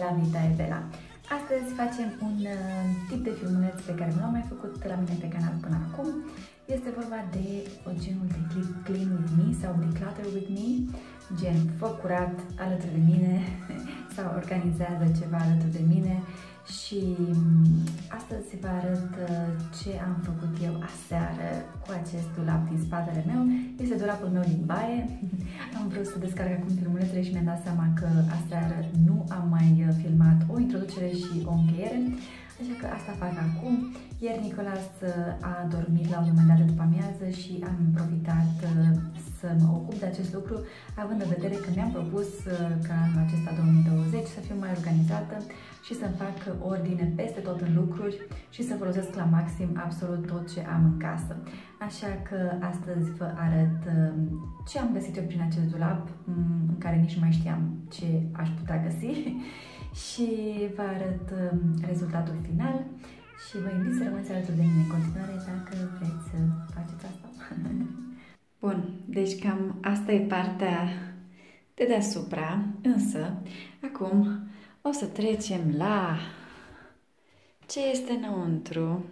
Vita e Bella. Astăzi facem un tip de filmuleț pe care nu l-am mai făcut la mine pe canal până acum. Este vorba de o genul de clip Clean With Me sau Declutter With Me, gen fă curat alături de mine sau organizează ceva alături de mine. Și astăzi vă arăt ce am făcut eu aseară cu acest dulap din spatele meu. Este dulapul meu din baie. Am vrut să descarc acum filmulețele și mi-am dat seama că aseară nu am mai filmat o introducere și o încheiere, așa că asta fac acum. Ieri Nicolas a dormit la un moment dat de după amiază și am profitat să mă ocup de acest lucru, având în vedere că mi-am propus ca anul acesta 2020 să fiu mai organizată și să-mi fac ordine peste tot în lucruri și să folosesc la maxim absolut tot ce am în casă. Așa că astăzi vă arăt ce am găsit eu prin acest dulap, în care nici nu mai știam ce aș putea găsi, și vă arăt rezultatul final și vă invit să rămâneți alături de mine în continuare dacă vreți să faceți asta. Bun, deci cam asta e partea de deasupra, însă acum o să trecem la ce este înăuntru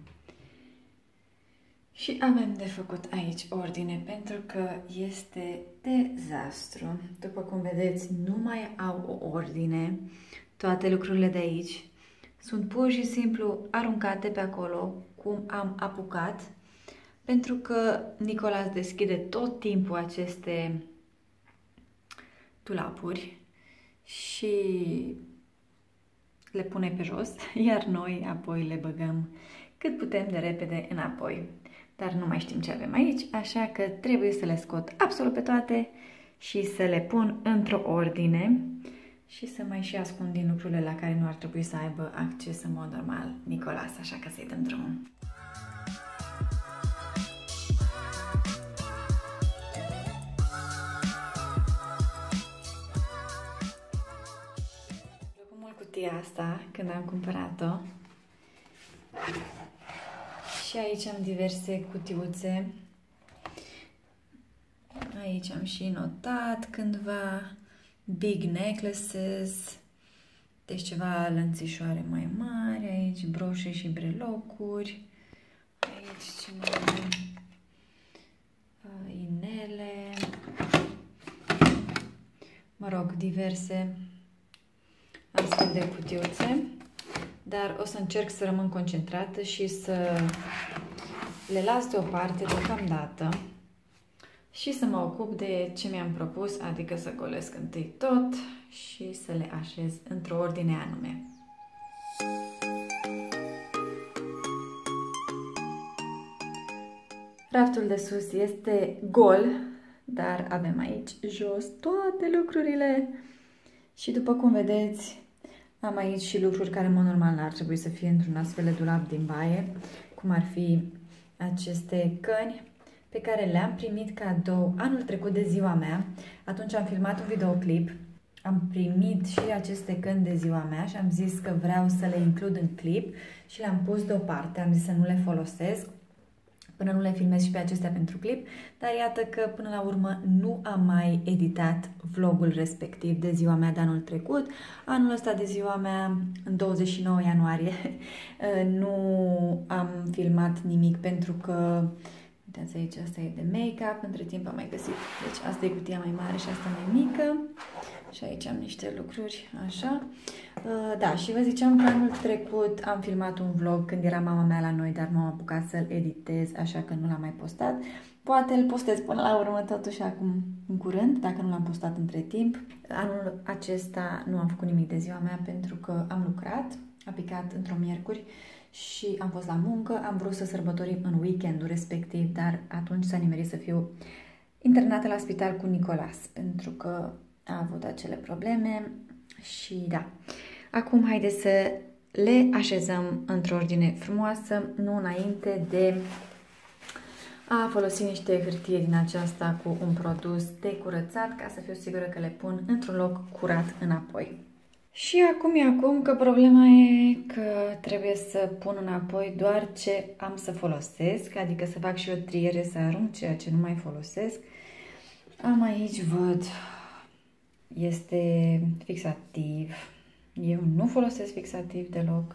și avem de făcut aici ordine pentru că este dezastru. După cum vedeți, nu mai au o ordine, toate lucrurile de aici sunt pur și simplu aruncate pe acolo cum am apucat, pentru că Nicolas deschide tot timpul aceste dulapuri și le pune pe jos, iar noi apoi le băgăm cât putem de repede înapoi. Dar nu mai știm ce avem aici, așa că trebuie să le scot absolut pe toate și să le pun într-o ordine și să mai și ascund din lucrurile la care nu ar trebui să aibă acces în mod normal Nicolas, așa că să-i dăm drumul. Cutia asta când am cumpărat-o și aici am diverse cutiuțe. Aici am și notat cândva big necklaces, deci ceva lănțișoare mai mari, aici broșe și brelocuri, aici ce mai inele, mă rog, diverse astfel de cutiuțe, dar o să încerc să rămân concentrată și să le las deoparte deocamdată și să mă ocup de ce mi-am propus, adică să golesc întâi tot și să le așez într-o ordine anume. Raftul de sus este gol, dar avem aici jos toate lucrurile. Și după cum vedeți, am aici și lucruri care, în mod normal, n-ar trebui să fie într-un astfel de dulap din baie, cum ar fi aceste căni pe care le-am primit cadou anul trecut de ziua mea. Atunci am filmat un videoclip, am primit și aceste căni de ziua mea și am zis că vreau să le includ în clip și le-am pus deoparte, am zis să nu le folosesc până nu le filmez și pe acestea pentru clip, dar iată că până la urmă nu am mai editat vlogul respectiv de ziua mea de anul trecut. Anul ăsta de ziua mea, în 29 ianuarie, nu am filmat nimic pentru că, uitați aici, asta e de make-up, între timp am mai găsit, deci asta e cutia mai mare și asta mai mică. Și aici am niște lucruri, așa. Da, și vă ziceam că anul trecut am filmat un vlog când era mama mea la noi, dar nu am apucat să-l editez, așa că nu l-am mai postat. Poate îl postez până la urmă, totuși acum, în curând, dacă nu l-am postat între timp. Anul acesta nu am făcut nimic de ziua mea pentru că am lucrat, a picat într-o miercuri și am fost la muncă, am vrut să sărbătorim în weekendul respectiv, dar atunci s-a nimerit să fiu internată la spital cu Nicolas, pentru că a avut acele probleme și da. Acum haideți să le așezăm într-o ordine frumoasă, nu înainte de a folosi niște hârtie din aceasta cu un produs de curățat, ca să fiu sigură că le pun într-un loc curat înapoi. Și acum e acum că problema e că trebuie să pun înapoi doar ce am să folosesc, adică să fac și o triere, să arunc ceea ce nu mai folosesc. Am aici, văd, este fixativ, Eu nu folosesc fixativ deloc,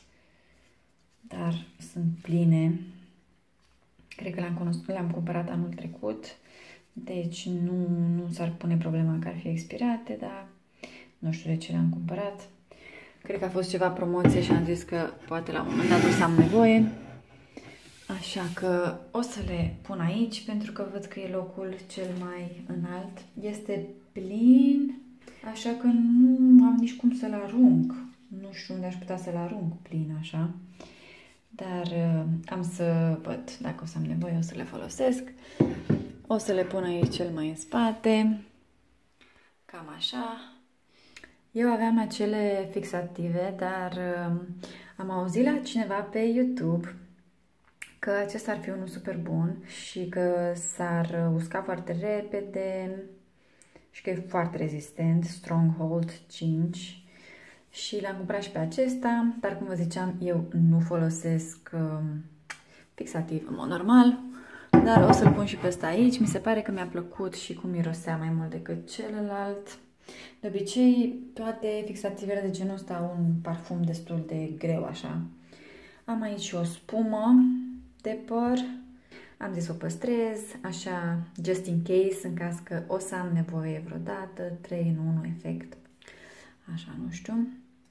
dar sunt pline. Cred că le-am cumpărat anul trecut, deci nu s-ar pune problema că ar fi expirate, dar nu știu de ce le-am cumpărat. Cred că a fost ceva promoție și am zis că poate la un moment dat o să am nevoie. Așa că o să le pun aici pentru că văd că e locul cel mai înalt. Este plin, așa că nu am nici cum să-l arunc. Nu știu unde aș putea să-l arunc plin așa. Dar am să văd dacă o să am nevoie, o să le folosesc. O să le pun aici cel mai în spate. Cam așa. Eu aveam acele fixative, dar am auzit la cineva pe YouTube că acesta ar fi unul super bun și că s-ar usca foarte repede și că e foarte rezistent, Stronghold 5. Și l-am cumpărat și pe acesta, dar cum vă ziceam, eu nu folosesc fixativ în mod normal, dar o să-l pun și pe ăsta aici. Mi se pare că mi-a plăcut și cum mirosea mai mult decât celălalt. De obicei, toate fixativele de genul ăsta au un parfum destul de greu, așa. Am aici o spumă de păr. Am zis să o păstrez, așa, just in case, în caz că o să am nevoie vreodată, 3 în 1 efect. Așa, nu știu.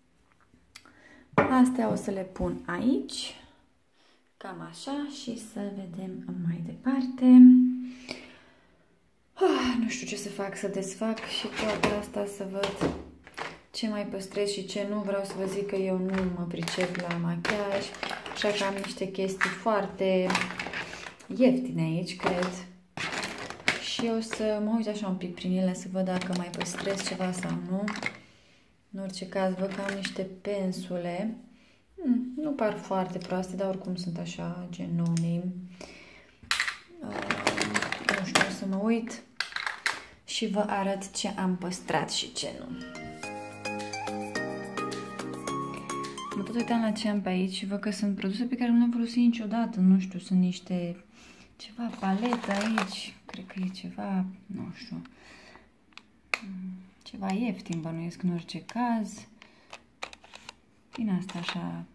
Astea o să le pun aici, cam așa, și să vedem mai departe. Nu știu ce să fac, să desfac și toate asta, să văd ce mai păstrez și ce nu. Vreau să vă zic că eu nu mă pricep la machiaj, așa că am niște chestii foarte ieftine aici, cred. Și o să mă uit așa un pic prin ele să văd dacă mai păstrez ceva sau nu. În orice caz, văd că am niște pensule. Nu par foarte proaste, dar oricum sunt așa, gen no name. Nu știu, o să mă uit și vă arăt ce am păstrat și ce nu. Mă tot uitam la ce am pe aici și văd că sunt produse pe care nu le-am folosit niciodată. Nu știu, sunt niște... ceva paletă aici. Cred că e ceva... nu știu... ceva ieftin, bănuiesc în orice caz. Din asta așa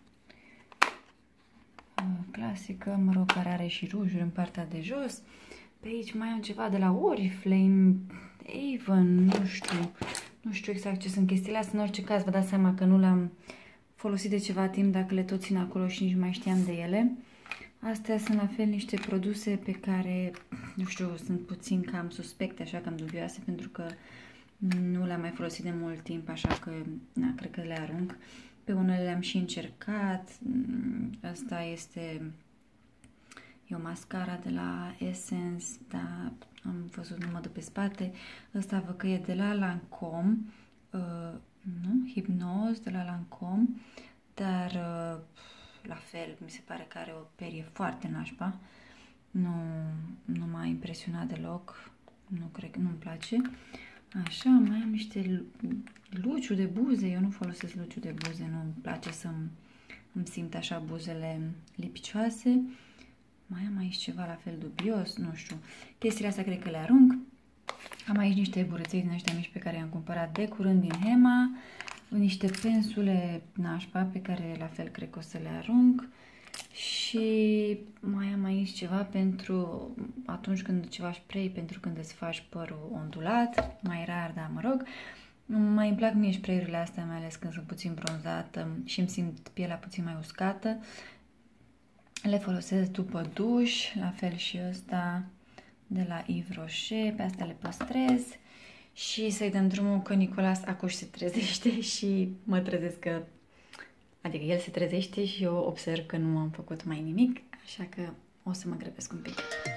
clasică, mă rog, care are și rujuri în partea de jos. Pe aici mai am ceva de la Oriflame, Avon, nu știu exact ce sunt chestiile astea. În orice caz vă dați seama că nu le-am folosit de ceva timp dacă le tot țin acolo și nici mai știam de ele. Astea sunt la fel niște produse pe care, nu știu, sunt puțin cam suspecte, așa cam dubioase, pentru că nu le-am mai folosit de mult timp, așa că, na, cred că le arunc. Pe unele le-am și încercat. Asta este o mascara de la Essence, dar am văzut, nu mă dă pe spate. Asta văd că e de la Lancome, nu? Hypnose de la Lancome, dar la fel, mi se pare că are o perie foarte nașpa. Nu m-a impresionat deloc. Nu cred că nu-mi place. Așa, mai am niște luciu de buze. Eu nu folosesc luciu de buze, nu-mi place să-mi simt așa buzele lipicioase. Mai am aici ceva la fel dubios, nu știu. Chestiile astea cred că le arunc. Am aici niște bureței din ăștia mici pe care i-am cumpărat de curând din Hema. Niște pensule nașpa pe care la fel cred că o să le arunc. Și mai am aici ceva pentru atunci când ceva spray, pentru când îți faci părul ondulat, mai rar, dar mă rog. Mai îmi plac mie spray-urile astea, mai ales când sunt puțin bronzată și îmi simt pielea puțin mai uscată. Le folosesc după duș, la fel și ăsta de la Yves Rocher, pe astea le păstrez. Și să-i dăm drumul că Nicolas acuși se trezește și mă trezesc că... Adică el se trezește și eu observ că nu am făcut mai nimic, așa că o să mă grăbesc un pic.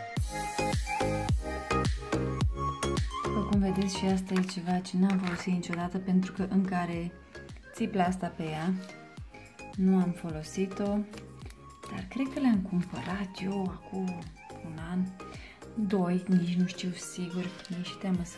După cum vedeți, și asta e ceva ce n-am folosit niciodată pentru că încă are țipla asta pe ea. Nu am folosit-o, dar cred că le-am cumpărat eu acum un an, 2, nici nu știu sigur, nici teamă să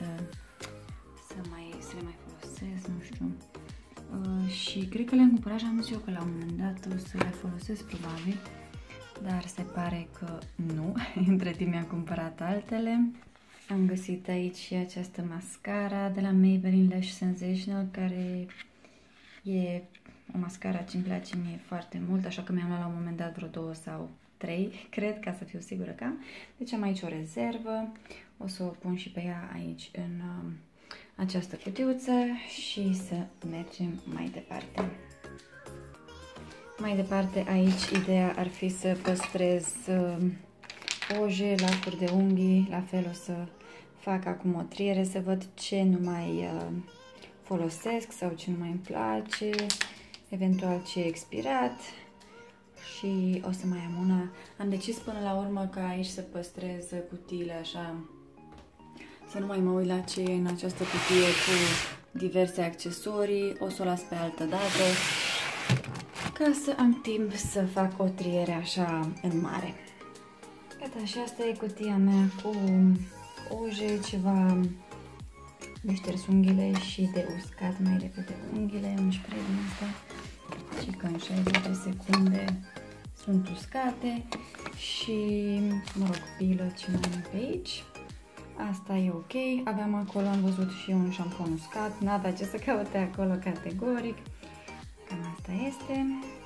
le mai folosesc, nu știu. Și cred că le-am cumpărat și am zis eu că la un moment dat o să le folosesc probabil, dar se pare că nu. Între timp mi-am cumpărat altele. Am găsit aici și această mascara de la Maybelline Lash Sensational, care E o mascara ce îmi place mie foarte mult, așa că mi-am luat la un moment dat vreo 2 sau 3, cred, ca să fiu sigură că am. Deci am aici o rezervă, o să o pun și pe ea aici în această cutiuță și să mergem mai departe. Mai departe aici ideea ar fi să păstrez oje, lacuri de unghii, la fel o să fac acum o triere să văd ce nu mai folosesc sau ce nu mai îmi place, eventual ce e expirat și o să mai am una. Am decis până la urmă că aici să păstrez cutiile așa, să nu mai mă uit la ce e în această cutie cu diverse accesorii, o să o las pe altă dată ca să am timp să fac o triere așa în mare. Gata, și asta e cutia mea cu oje, ceva de șters unghiile și de uscat mai repede unghiile, un spray din asta și că în 60 de secunde sunt uscate și, mă rog, pilă ce mai am pe aici. Asta e ok. Aveam acolo, am văzut și un șampon uscat, n-avea ce să caute acolo categoric. Cam asta este.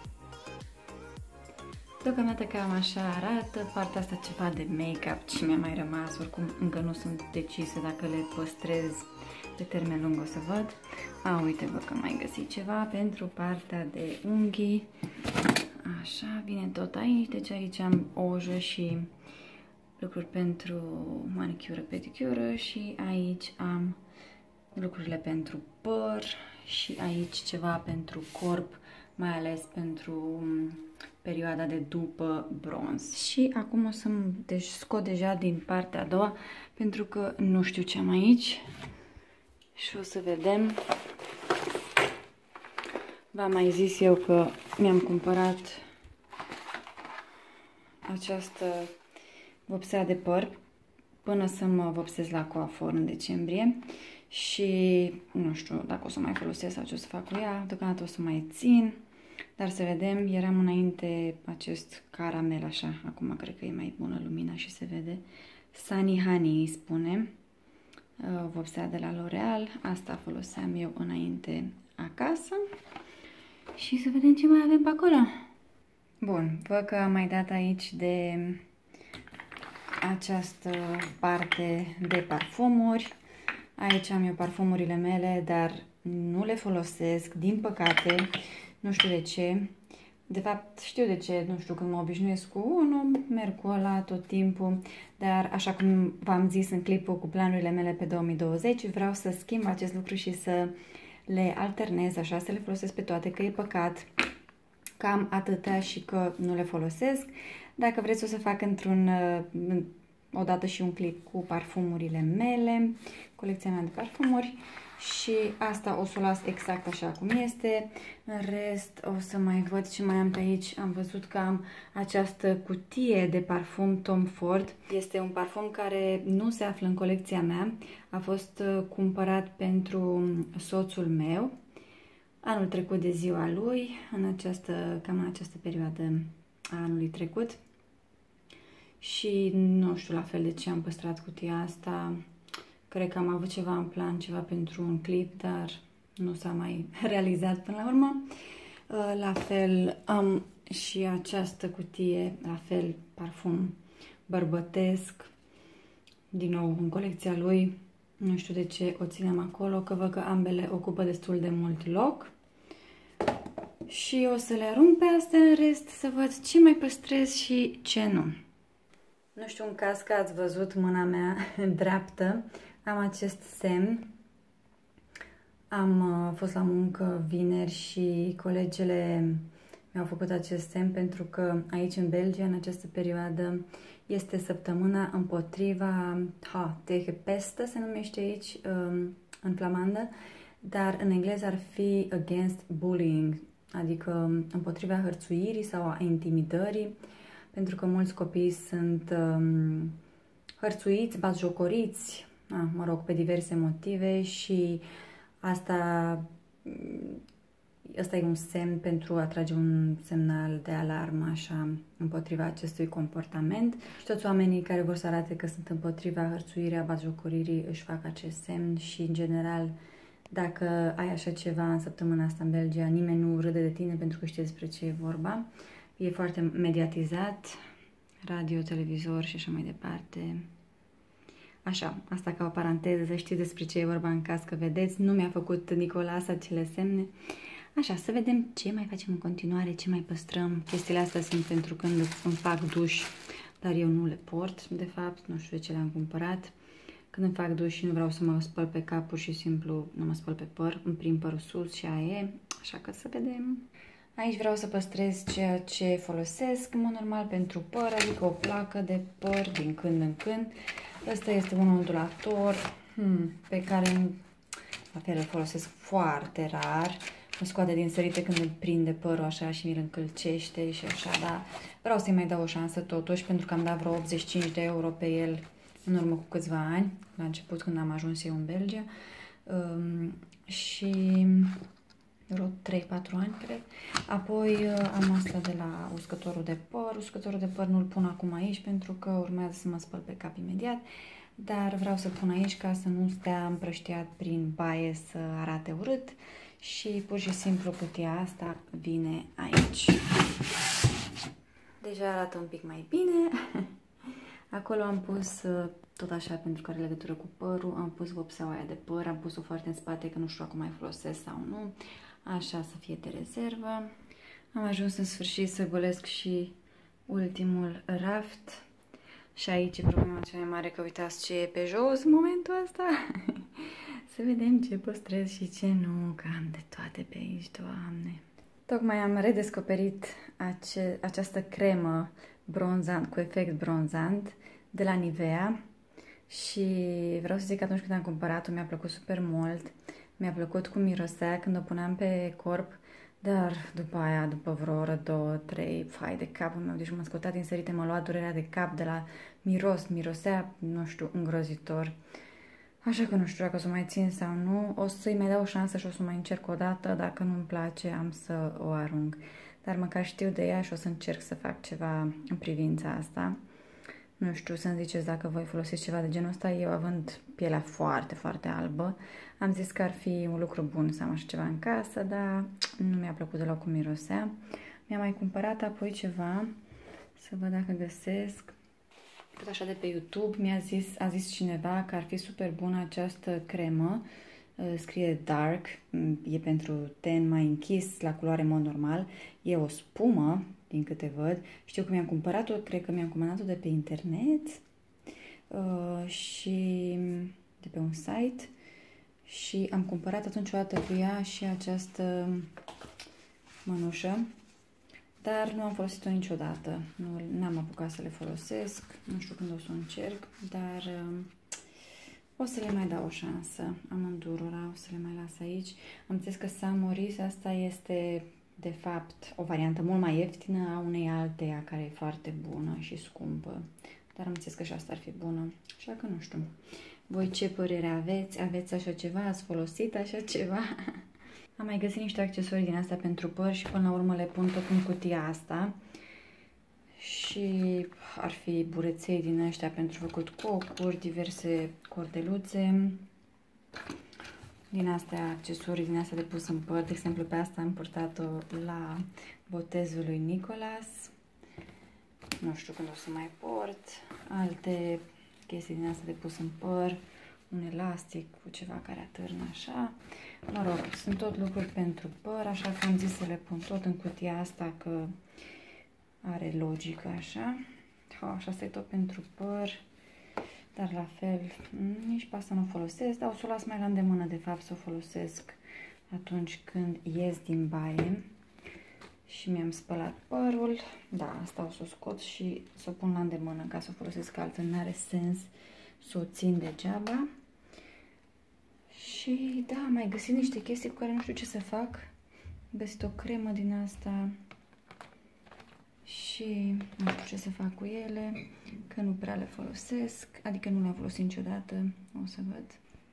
Deocamdată cam așa arată. Partea asta ceva de make-up ce mi-a mai rămas, oricum încă nu sunt decisă dacă le păstrez pe termen lung, o să văd. Uite, văd că mai găsit ceva pentru partea de unghii. Așa, vine tot aici, deci aici am ojă și lucruri pentru manicură, pedicură și aici am lucrurile pentru păr și aici ceva pentru corp, mai ales pentru perioada de după bronz. Și acum o să-mi scot deja din partea a doua, pentru că nu știu ce am aici și o să vedem. V-am mai zis eu că mi-am cumpărat această vopsea de păr până să mă vopsez la coafor în decembrie și nu știu dacă o să mai folosesc sau ce o să fac cu ea, deocamdată o să mai țin, dar să vedem. Eram înainte acest caramel așa, acum cred că e mai bună lumina și se vede. Sunny Honey îi spune, vopsea de la L'Oreal, asta foloseam eu înainte acasă și să vedem ce mai avem pe acolo. Bun, văd că am mai dat aici de această parte de parfumuri. Aici am eu parfumurile mele, dar nu le folosesc, din păcate, nu știu de ce. De fapt, știu de ce, nu știu, când mă obișnuiesc cu unul, merg cu ăla tot timpul, dar așa cum v-am zis în clipul cu planurile mele pe 2020, vreau să schimb acest lucru și să le alternez, așa, să le folosesc pe toate, că e păcat că am atâtea și că nu le folosesc. Dacă vreți o să fac odată și un clip cu parfumurile mele, colecția mea de parfumuri și asta o să o las exact așa cum este. În rest o să mai văd ce mai am pe aici. Am văzut că am această cutie de parfum Tom Ford. Este un parfum care nu se află în colecția mea. A fost cumpărat pentru soțul meu anul trecut de ziua lui, cam în această perioadă a anului trecut. Și nu știu la fel de ce am păstrat cutia asta. Cred că am avut ceva în plan, ceva pentru un clip, dar nu s-a mai realizat până la urmă. La fel am și această cutie, la fel parfum bărbătesc, din nou în colecția lui. Nu știu de ce o ținem acolo, că văd că ambele ocupă destul de mult loc. Și o să le arunc pe astea, în rest să văd ce mai păstrez și ce nu. Nu știu, în caz că ați văzut mâna mea dreaptă, am acest semn. Am fost la muncă vineri și colegele mi-au făcut acest semn pentru că aici în Belgia, în această perioadă, este săptămâna împotriva Tegepeste, se numește aici în flamandă, dar în engleză ar fi against bullying, adică împotriva hărțuirii sau a intimidării, pentru că mulți copii sunt hărțuiți, batjocoriți, mă rog, pe diverse motive și asta e un semn pentru a trage un semnal de alarmă așa împotriva acestui comportament. Și toți oamenii care vor să arate că sunt împotriva hărțuirii, a batjocoririi își fac acest semn și în general Dacă ai așa ceva în săptămâna asta în Belgia, nimeni nu râde de tine pentru că știi despre ce e vorba. E foarte mediatizat, radio, televizor și așa mai departe. Așa, asta ca o paranteză, să știți despre ce e vorba în caz că vedeți. Nu mi-a făcut Nicolas acele semne. Așa, să vedem ce mai facem în continuare, ce mai păstrăm. Chestiile astea sunt pentru când îmi fac duș, dar eu nu le port, de fapt, nu știu de ce le-am cumpărat. Când îmi fac duș și nu vreau să mă spăl pe cap, pur și simplu nu mă spăl pe păr, îmi prind părul sus și aia e, așa că să vedem. Aici vreau să păstrez ceea ce folosesc, în mod normal, pentru păr, adică o placă de păr din când în când. Ăsta este un ondulator pe care la fel îl folosesc foarte rar. Mă scoate din sărite când îmi prinde părul așa și mi-l încălcește și așa, dar vreau să-i mai dau o șansă totuși, pentru că am dat vreo 85 de euro pe el în urmă cu câțiva ani, la început când am ajuns eu în Belgia. Și vreo 3-4 ani, cred. Apoi am asta de la uscătorul de păr. Uscătorul de păr nu-l pun acum aici pentru că urmează să mă spăl pe cap imediat, dar vreau să-l pun aici ca să nu stea împrăștiat prin baie să arate urât și pur și simplu cutia asta vine aici. Deja arată un pic mai bine. Acolo am pus, tot așa pentru că are legătură cu părul, am pus vopseaua aia de păr, am pus-o foarte în spate că nu știu dacă mai folosesc sau nu, așa să fie de rezervă. Am ajuns în sfârșit să golesc și ultimul raft și aici e problema cea mai mare, că uitați ce e pe jos în momentul ăsta. Să vedem ce păstrez și ce nu, că am de toate pe aici, Doamne. Tocmai am redescoperit această cremă bronzant, cu efect bronzant de la Nivea și vreau să zic că atunci când am cumpărat-o mi-a plăcut super mult, mi-a plăcut cum mirosea când o puneam pe corp, dar după aia, după vreo oră, 2-3, fai de capul meu, deci m-am scăutat din sărite, m-a luat durerea de cap de la mirosea, nu știu, îngrozitor. Așa că nu știu dacă o să mai țin sau nu, o să-i mai dau o șansă și o să mai încerc o dată, dacă nu-mi place am să o arunc. Dar măcar știu de ea și o să încerc să fac ceva în privința asta. Nu știu, să-mi ziceți dacă voi folosiți ceva de genul ăsta. Eu, având pielea foarte, foarte albă, am zis că ar fi un lucru bun să am așa ceva în casă, dar nu mi-a plăcut deloc cum mirosea. Mi-am mai cumpărat apoi ceva, să văd dacă găsesc. Tot așa de pe YouTube a zis cineva că ar fi super bună această cremă. Scrie dark, e pentru ten mai închis, la culoare mod normal. E o spumă, din câte văd. Știu că mi-am cumpărat-o, cred că mi-am comandat-o de pe internet și de pe un site și am cumpărat atunci o dată cu ea și această mănușă, dar nu am folosit-o niciodată. Nu am apucat să le folosesc, nu știu când o să o încerc, dar o să le mai dau o șansă, amândurora, o să le mai las aici. Am înțeles că Samoris asta este, de fapt, o variantă mult mai ieftină a unei alteia care e foarte bună și scumpă. Dar am înțeles că și asta ar fi bună, așa că nu știu. Voi ce părere aveți? Aveți așa ceva? Ați folosit așa ceva? Am mai găsit niște accesorii din astea pentru păr și până la urmă le pun tot în cutia asta. Și ar fi bureței din ăștia pentru făcut cocuri, diverse cordeluțe, din astea accesorii, din astea de pus în păr. De exemplu, pe asta am purtat-o la botezul lui Nicolas. Nu știu când o să mai port. Alte chestii din astea de pus în păr, un elastic cu ceva care atârnă așa. Mă rog, sunt tot lucruri pentru păr, așa că am zis să le pun tot în cutia asta, că are logică așa. Și asta e tot pentru păr, dar la fel, nici pe asta nu o folosesc, dar o să o las mai la îndemână, de fapt, să o folosesc atunci când ies din baie și mi-am spălat părul. Da, asta o să o scot și să o pun la îndemână ca să o folosesc, altfel n-are sens să o țin degeaba. Și da, am mai găsit niște chestii cu care nu știu ce să fac. Am găsit o cremă din asta și nu știu ce să fac cu ele, că nu prea le folosesc, adică nu le-am folosit niciodată, o să văd.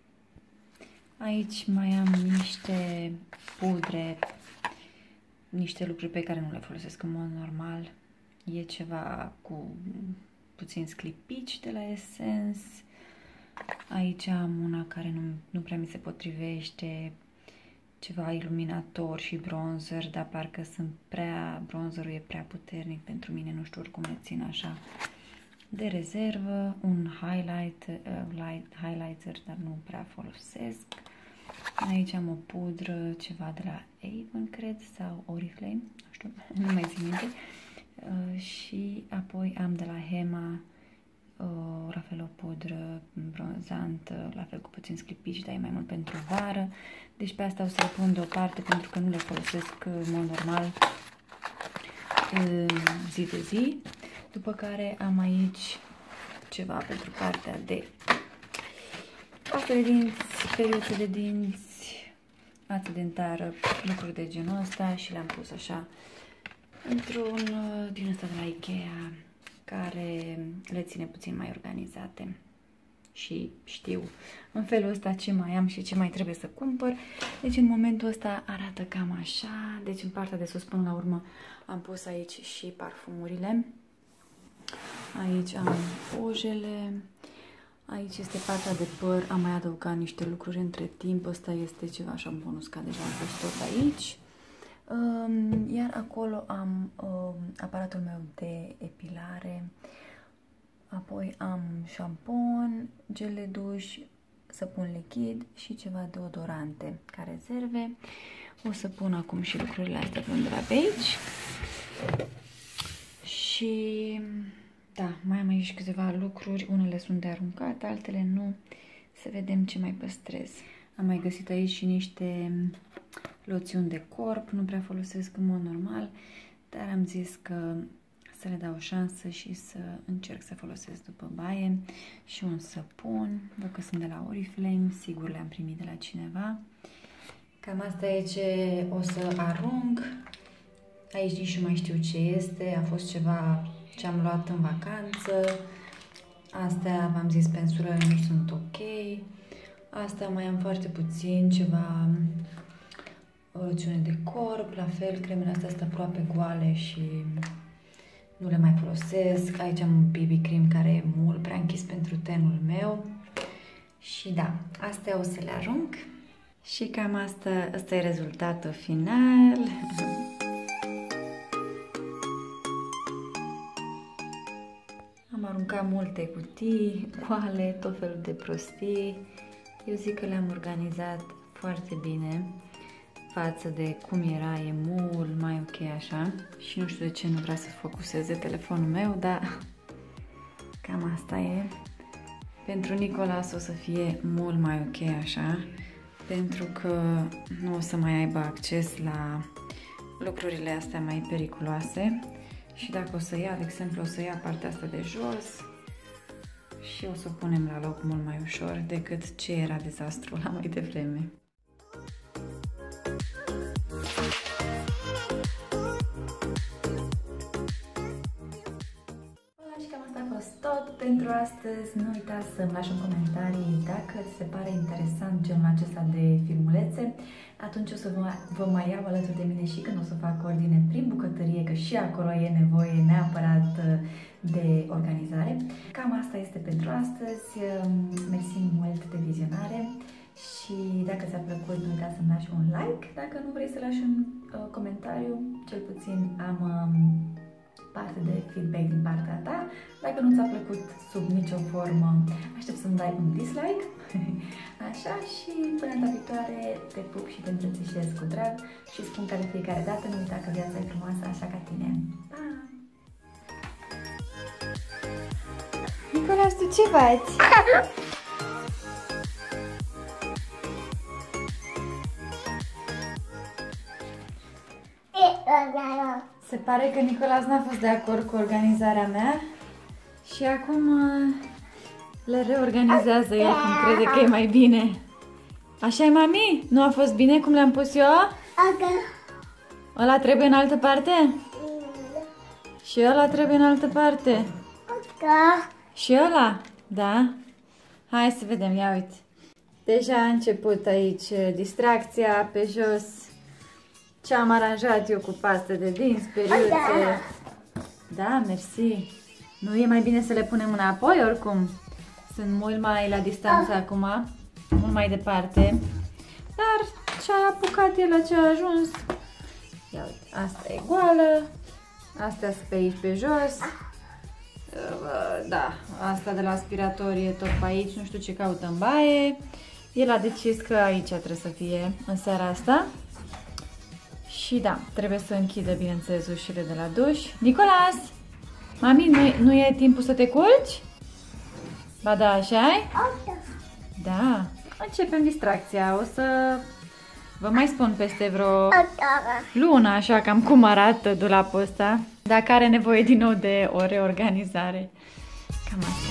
Aici mai am niște pudre, niște lucruri pe care nu le folosesc în mod normal. E ceva cu puțin sclipici de la Essence, Aici am una care nu prea mi se potrivește, ceva iluminator și bronzer, dar parcă bronzerul e prea puternic pentru mine, nu știu, oricum le țin așa de rezervă, un highlighter, dar nu prea folosesc. Aici am o pudră, ceva de la Avon, cred, sau Oriflame, nu știu, nu mai țin minte. Și apoi am de la Hema, la fel o pudră bronzantă, la fel cu puțin sclipici, dar e mai mult pentru vară. Deci pe asta o să le pun deoparte pentru că nu le folosesc în mod normal zi de zi. După care am aici ceva pentru partea de pasta de dinți, periuțe de dinți, ață dentară, lucruri de genul ăsta și le-am pus așa într-un din ăsta de la Ikea care le ține puțin mai organizate și știu în felul ăsta ce mai am și ce mai trebuie să cumpăr. Deci în momentul ăsta arată cam așa. Deci în partea de sus până la urmă am pus aici și parfumurile. Aici am ojele. Aici este partea de păr. Am mai adăugat niște lucruri între timp. Ăsta este ceva așa bonus, ca deja am pus tot aici. Iar acolo am aparatul meu de epilare. Apoi am șampon, gel de duș, săpun lichid și ceva deodorante ca rezerve. O să pun acum și lucrurile astea pe undeva pe aici. Și da, mai am aici câteva lucruri. Unele sunt de aruncat, altele nu. Să vedem ce mai păstrez. Am mai găsit aici și niște loțiuni de corp. Nu prea folosesc în mod normal, dar am zis că să le dau o șansă și să încerc să folosesc după baie. Și un săpun, dacă sunt de la Oriflame, sigur le-am primit de la cineva. Cam asta e ce o să arunc. Aici nici nu mai știu ce este, a fost ceva ce am luat în vacanță. Astea, v-am zis, pensurări nu sunt ok. Asta mai am foarte puțin, ceva loțiune de corp, la fel, cremele astea sunt aproape goale și nu le mai folosesc. Aici am un BB cream care e mult prea închis pentru tenul meu. Și da, astea o să le arunc. Și cam asta e rezultatul final. Am aruncat multe cutii goale, tot felul de prostii. Eu zic că le-am organizat foarte bine față de cum era, e mult mai ok așa. Și nu știu de ce nu vrea să focuseze telefonul meu, dar cam asta e. Pentru Nicolas o să fie mult mai ok așa, pentru că nu o să mai aibă acces la lucrurile astea mai periculoase. Și dacă o să ia, de exemplu, o să ia partea asta de jos și o să o punem la loc mult mai ușor decât ce era dezastrul la mai devreme. Tot pentru astăzi. Nu uitați să-mi lași în comentarii dacă ți se pare interesant genul acesta de filmulețe. Atunci o să vă mai iau alături de mine și când o să fac ordine prin bucătărie, că și acolo e nevoie neapărat de organizare. Cam asta este pentru astăzi. Mersi mult de vizionare și dacă ți-a plăcut, nu uita să-mi lași un like. Dacă nu vrei să lași un comentariu, cel puțin am parte de feedback din partea ta. Dacă nu ți-a plăcut sub nicio formă, aștept să-mi dai un dislike. Așa, și până data viitoare te pup și te îmbrățișez cu drag și spun ca de fiecare dată, nu uita că viața e frumoasă așa ca tine. Pa! Nicolas, tu ce faci? Se pare că Nicolas n-a fost de acord cu organizarea mea și acum le reorganizează el cum crede că e mai bine. Așa-i, mami? Nu a fost bine cum le-am pus eu? Ăla trebuie în altă parte? Și ăla trebuie în altă parte? Și ăla? Da? Hai să vedem, ia uite. Deja a început aici distracția pe jos. Ce am aranjat eu cu pastă de dinți, periuțe. Da, mersi. Nu e mai bine să le punem înapoi oricum? sunt mult mai la distanță acum, mult mai departe. Dar ce-a apucat el, la ce a ajuns. Ia uite, asta e goală. Astea sunt pe aici, pe jos. Da, asta de la aspirator e tot pe aici, nu știu ce caută în baie. El a decis că aici trebuie să fie în seara asta. Și da, trebuie să închidă, bineînțeles, ușile de la duș. Nicolas! Mami, nu e timpul să te culci? Ba da, așa-i? Da. Începem distracția. O să vă mai spun peste vreo lună, așa, cam cum arată dulapul ăsta. Dacă are nevoie din nou de o reorganizare. Cam asta.